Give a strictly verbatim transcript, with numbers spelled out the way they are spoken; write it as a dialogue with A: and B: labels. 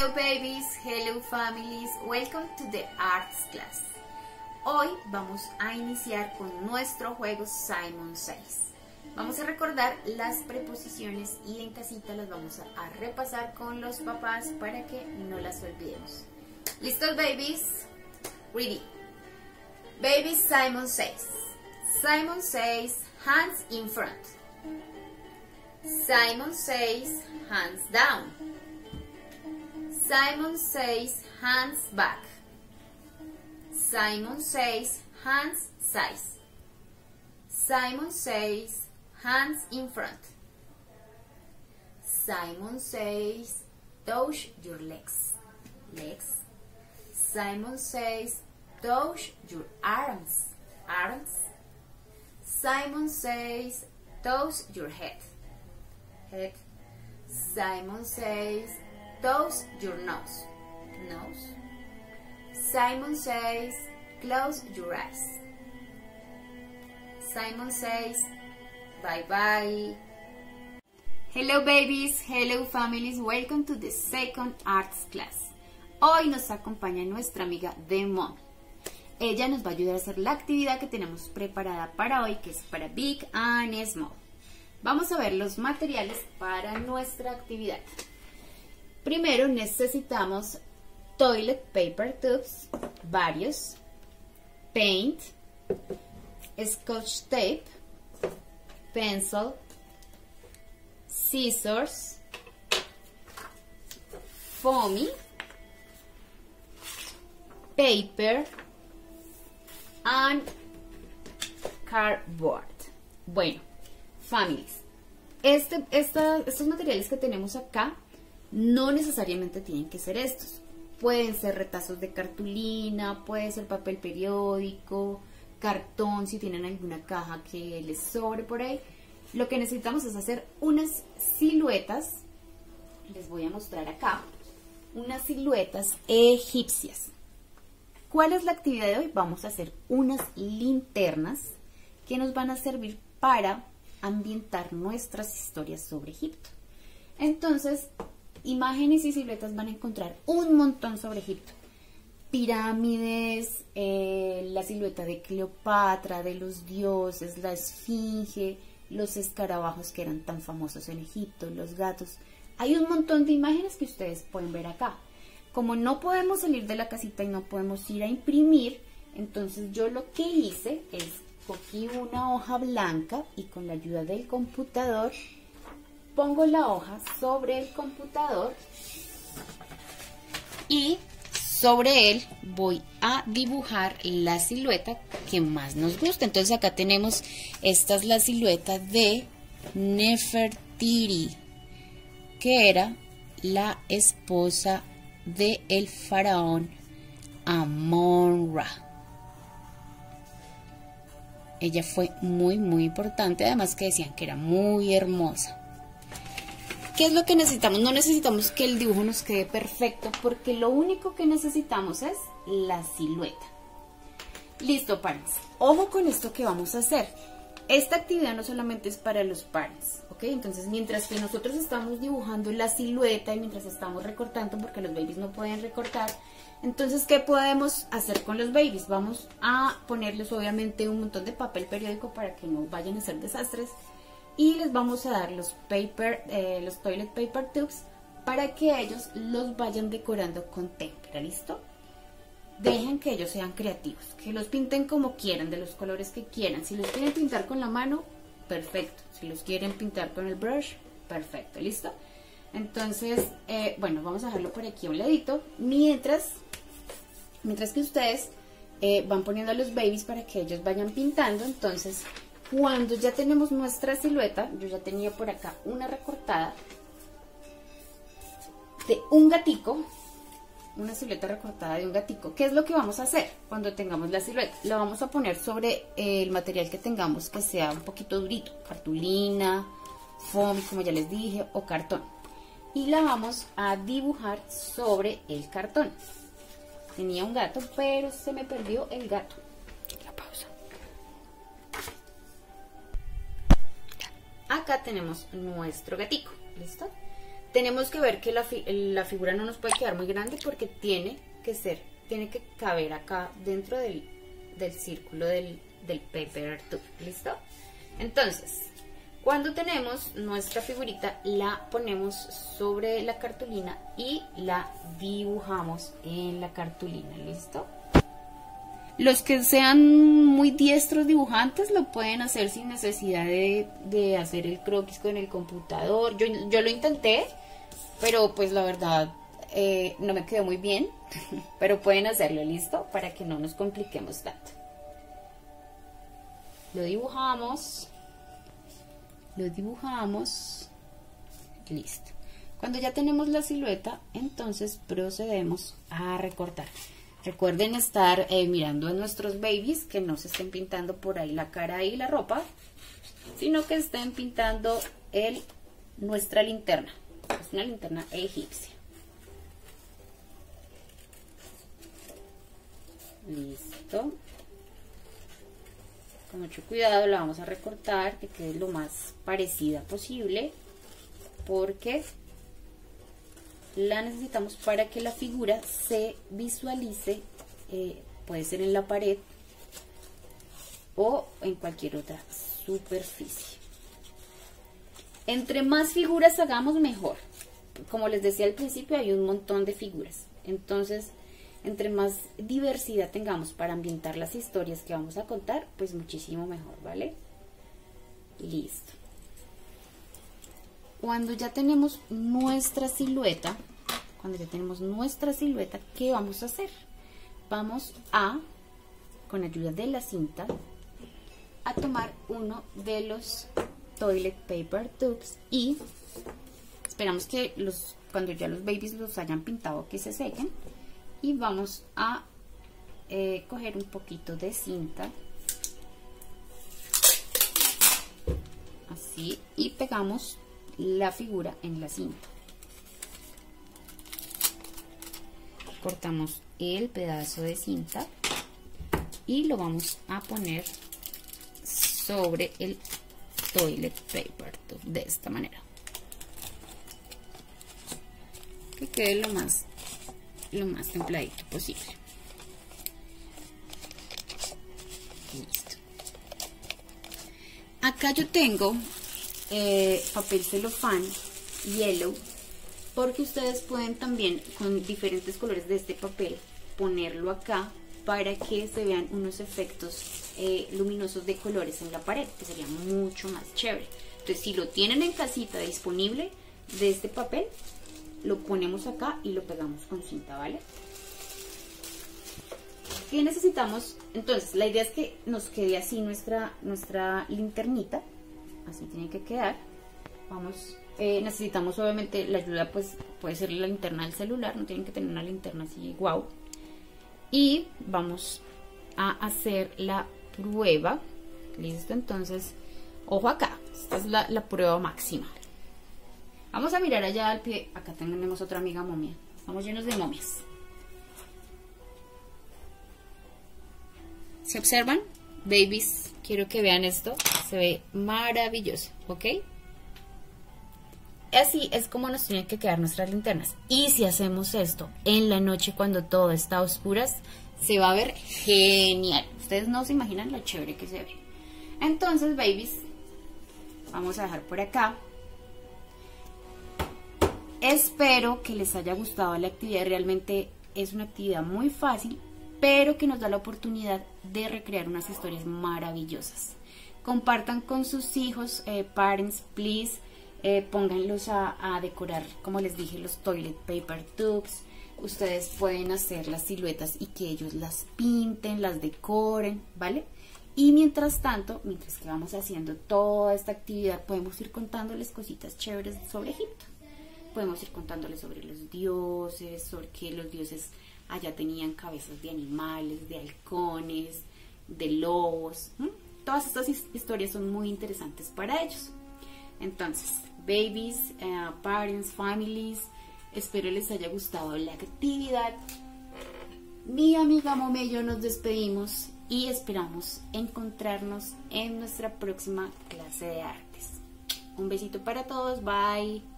A: Hello babies, hello families, welcome to the arts class. Hoy vamos a iniciar con nuestro juego Simon Says. Vamos a recordar las preposiciones y en casita las vamos a, a repasar con los papás para que no las olvidemos. ¿Listos babies? Ready. Babies, Simon says. Simon says, hands in front. Simon says, hands down. Simon says, hands back. Simon says, hands size. Simon says, hands in front. Simon says, touch your legs. Legs. Simon says, touch your arms. Arms. Simon says, touch your head. Head. Simon says, touch your nose. Nose. Simon says, close your eyes. Simon says, bye-bye. Hello babies, hello families, welcome to the second arts class. Hoy nos acompaña nuestra amiga The Mom. Ella nos va a ayudar a hacer la actividad que tenemos preparada para hoy, que es para Big and Small. Vamos a ver los materiales para nuestra actividad. Primero necesitamos toilet paper tubes, varios, paint, scotch tape, pencil, scissors, foamy, paper, and cardboard. Bueno, families, este, esta, estos materiales que tenemos acá no necesariamente tienen que ser estos. Pueden ser retazos de cartulina, puede ser papel periódico, cartón si tienen alguna caja que les sobre por ahí. Lo que necesitamos es hacer unas siluetas, les voy a mostrar acá, unas siluetas egipcias. ¿Cuál es la actividad de hoy? Vamos a hacer unas linternas que nos van a servir para ambientar nuestras historias sobre Egipto. Entonces, imágenes y siluetas van a encontrar un montón sobre Egipto. Pirámides, eh, la silueta de Cleopatra, de los dioses, la esfinge, los escarabajos que eran tan famosos en Egipto, los gatos. Hay un montón de imágenes que ustedes pueden ver acá. Como no podemos salir de la casita y no podemos ir a imprimir, entonces yo lo que hice es cogí una hoja blanca y con la ayuda del computador pongo la hoja sobre el computador y sobre él voy a dibujar la silueta que más nos gusta. Entonces acá tenemos, esta es la silueta de Nefertiti, que era la esposa del faraón Amon-Ra. Ella fue muy muy importante, además que decían que era muy hermosa. ¿Qué es lo que necesitamos? No necesitamos que el dibujo nos quede perfecto, porque lo único que necesitamos es la silueta. Listo, parents. Ojo con esto que vamos a hacer. Esta actividad no solamente es para los parents, ¿ok? Entonces, mientras que nosotros estamos dibujando la silueta y mientras estamos recortando, porque los babies no pueden recortar, entonces, ¿qué podemos hacer con los babies? Vamos a ponerles, obviamente, un montón de papel periódico para que no vayan a hacer desastres. Y les vamos a dar los paper, eh, los toilet paper tubes para que ellos los vayan decorando con témpera, ¿listo? Dejen que ellos sean creativos, que los pinten como quieran, de los colores que quieran. Si los quieren pintar con la mano, perfecto. Si los quieren pintar con el brush, perfecto, ¿listo? Entonces, eh, bueno, vamos a dejarlo por aquí a un ladito, mientras, mientras que ustedes eh, van poniendo a los babies para que ellos vayan pintando. Entonces, cuando ya tenemos nuestra silueta, yo ya tenía por acá una recortada de un gatico, una silueta recortada de un gatico. ¿Qué es lo que vamos a hacer cuando tengamos la silueta? La vamos a poner sobre el material que tengamos que sea un poquito durito, cartulina, foam, como ya les dije, o cartón. Y la vamos a dibujar sobre el cartón. Tenía un gato, pero se me perdió el gato. La pausa. Acá tenemos nuestro gatico, ¿listo? tenemos que ver que la, fi la figura no nos puede quedar muy grande porque tiene que ser, tiene que caber acá dentro del, del círculo del, del paper tube, ¿listo? Entonces, cuando tenemos nuestra figurita, la ponemos sobre la cartulina y la dibujamos en la cartulina, ¿listo? Los que sean muy diestros dibujantes lo pueden hacer sin necesidad de, de hacer el croquis con el computador. Yo, yo lo intenté, pero pues la verdad eh, no me quedó muy bien, pero pueden hacerlo, ¿listo? Para que no nos compliquemos tanto. Lo dibujamos, lo dibujamos, listo. Cuando ya tenemos la silueta, entonces procedemos a recortar. Recuerden estar eh, mirando a nuestros babies, que no se estén pintando por ahí la cara y la ropa, sino que estén pintando el, nuestra linterna. Es una linterna egipcia. Listo. Con mucho cuidado la vamos a recortar, que quede lo más parecida posible, porque la necesitamos para que la figura se visualice, eh, puede ser en la pared o en cualquier otra superficie. Entre más figuras hagamos, mejor. Como les decía al principio, hay un montón de figuras. Entonces, entre más diversidad tengamos para ambientar las historias que vamos a contar, pues muchísimo mejor, ¿vale? Listo. Cuando ya tenemos nuestra silueta, cuando ya tenemos nuestra silueta, ¿qué vamos a hacer? Vamos a, con ayuda de la cinta, a tomar uno de los toilet paper tubes y esperamos que los, cuando ya los babies los hayan pintado, que se sequen, y vamos a eh, coger un poquito de cinta, así, y pegamos la figura en la cinta. Cortamos el pedazo de cinta y lo vamos a poner sobre el toilet paper tube de esta manera, que quede lo más lo más templadito posible. Listo. Acá yo tengo Eh, papel celofán yellow, porque ustedes pueden también con diferentes colores de este papel ponerlo acá para que se vean unos efectos eh, luminosos de colores en la pared, que sería mucho más chévere. Entonces, si lo tienen en casita disponible de este papel, lo ponemos acá y lo pegamos con cinta, ¿vale? ¿Qué necesitamos? Entonces, la idea es que nos quede así nuestra, nuestra linternita. Así tiene que quedar. Vamos, eh, necesitamos obviamente la ayuda, pues puede ser la linterna del celular, no tienen que tener una linterna así, wow. Y vamos a hacer la prueba. Listo, entonces, ojo acá, esta es la, la prueba máxima. Vamos a mirar allá al pie. Acá tenemos otra amiga momia. Estamos llenos de momias. ¿Se observan? Babies, quiero que vean esto. Se ve maravilloso, ¿ok? Así es como nos tienen que quedar nuestras linternas. Y si hacemos esto en la noche cuando todo está a oscuras, se va a ver genial. Ustedes no se imaginan lo chévere que se ve. Entonces, babies, vamos a dejar por acá. Espero que les haya gustado la actividad. Realmente es una actividad muy fácil, pero que nos da la oportunidad de recrear unas historias maravillosas. Compartan con sus hijos, eh, parents, please, eh, pónganlos a, a decorar, como les dije, los toilet paper tubes. Ustedes pueden hacer las siluetas y que ellos las pinten, las decoren, ¿vale? Y mientras tanto, mientras que vamos haciendo toda esta actividad, podemos ir contándoles cositas chéveres sobre Egipto. Podemos ir contándoles sobre los dioses, sobre que los dioses allá tenían cabezas de animales, de halcones, de lobos. ¿Mm? Todas estas historias son muy interesantes para ellos. Entonces, babies, uh, parents, families, espero les haya gustado la actividad. Mi amiga Mome y yo nos despedimos y esperamos encontrarnos en nuestra próxima clase de artes. Un besito para todos, bye.